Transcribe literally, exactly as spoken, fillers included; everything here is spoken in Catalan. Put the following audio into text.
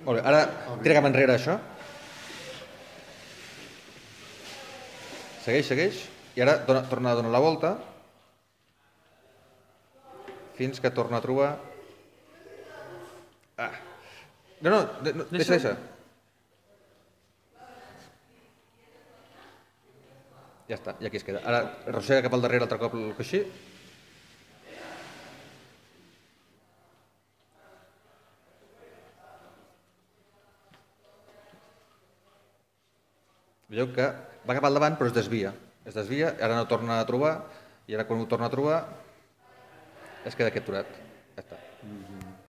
Molt bé, ara tira cap enrere això. Segueix, segueix. I ara torna a donar la volta fins que torna a trobar... Ah. No, no, deixa, deixa. Ja està, i aquí es queda. Ara arrossega cap al darrere altre cop el coixí. Veieu que va cap al davant però es desvia. Es desvia, ara no torna a trobar, i ara quan ho torna a trobar es queda aquest aturat. Ja està.